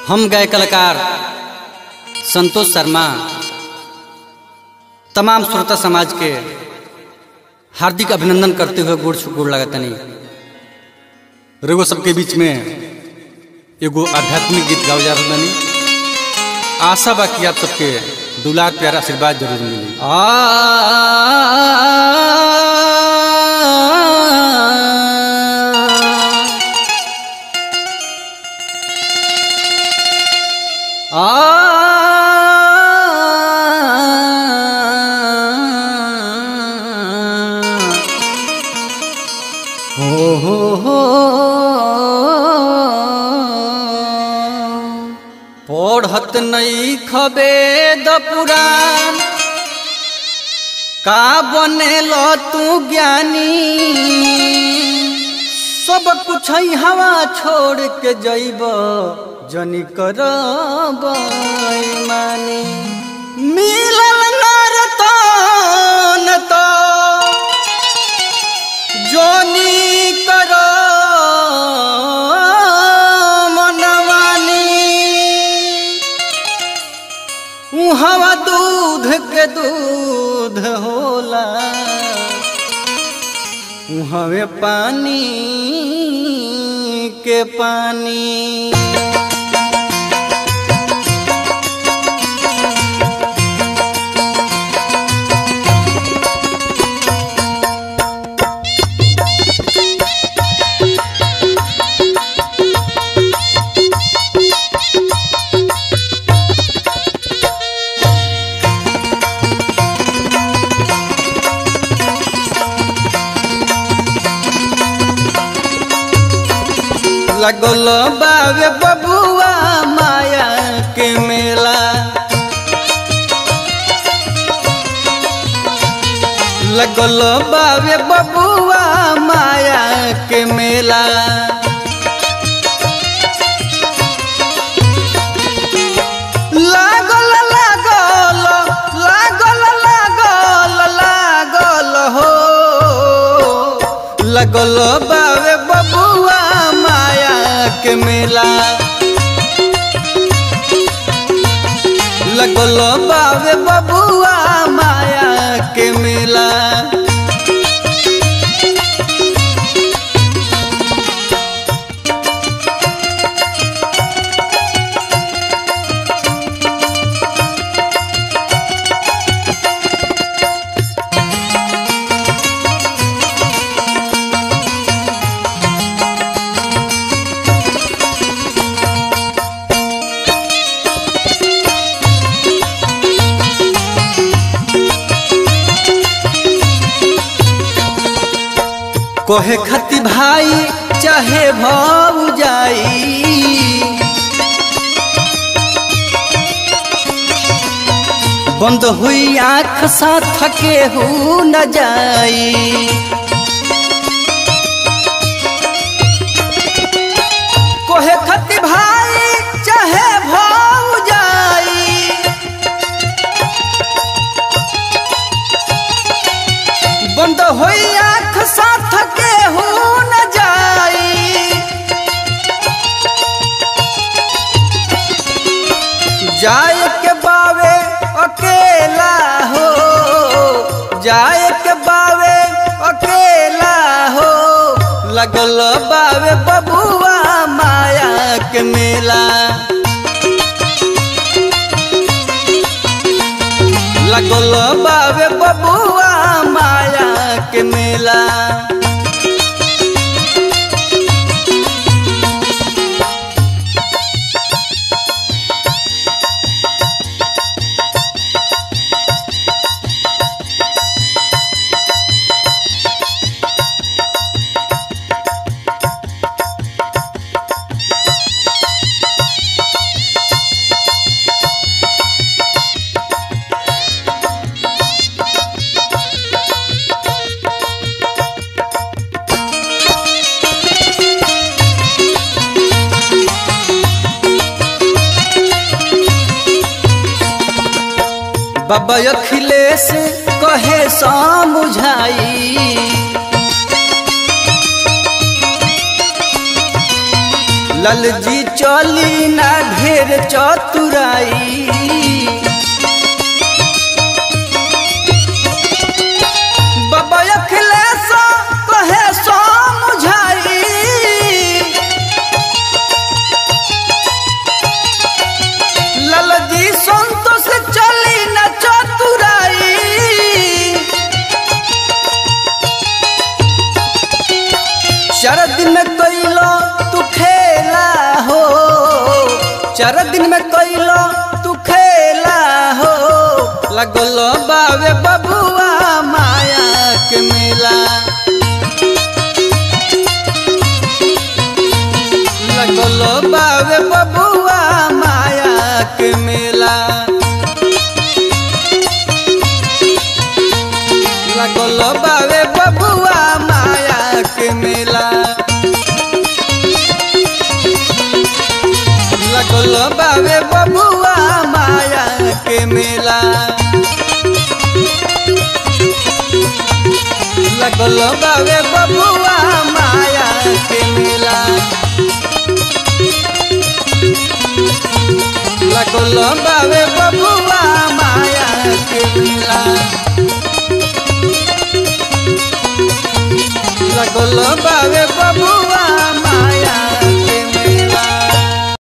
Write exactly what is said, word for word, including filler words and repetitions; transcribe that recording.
हम गए कलाकार संतोष शर्मा तमाम श्रोता समाज के हार्दिक अभिनंदन करते हुए गोड़ गोड़ लगतनी रेगो सबके बीच में एगो आध्यात्मिक गीत गाओ जा रहा। आशा बा कि आप सबके दुलार प्यार आशीर्वाद जरूर मिली। आ हो हो हो पढ़त नहीं खबेद पुराण का बनेल तू ज्ञानी सब कुछ हवा छोड़ के जइब जनी करब मानी मिलल नरतन तो जोनी कर मनमानी हवा दूध के दूध होला हवे पानी के पानी। लगल बावे बबुआ माया के मेला लगल बावे बबुआ माया के मेला लागल लागल लागल लागल लागल हो लगल बावे बबुआ के मेला लगल बावे बबुआ माया के मेला। कोहे खती भाई चाहे भौजाई बंद हुई आँख साथ के हु न जाई कोहे खती भाई चाहे भौजाई बंद हुई आँख साथ के हो न जाई जाए के बावे अकेला हो जाए के बावे अकेला हो लगल बावे बबुआ माया के मेला लगल बावे बबुआ माया के मेला। बाबा अखिलेश कहे समझाई ललजी चली ना ढेर चतुराई बाबा अखिलेश कहे समझाई ललजी संतोष चली ना चतुराई चार दिन में कैलो तू खेला हो चार दिन में कैलो तू खेला हो लगल बावे बबुआ माया के मेला लगल बावे बबुआ माया के मेला लगल बावे बबुआ माया के मेला लगल बावे बबुआ माया के मेला लगल बावे बबुआ माया के मेला लगल बावे बबुआ माया के मेला लगल बावे बबुआ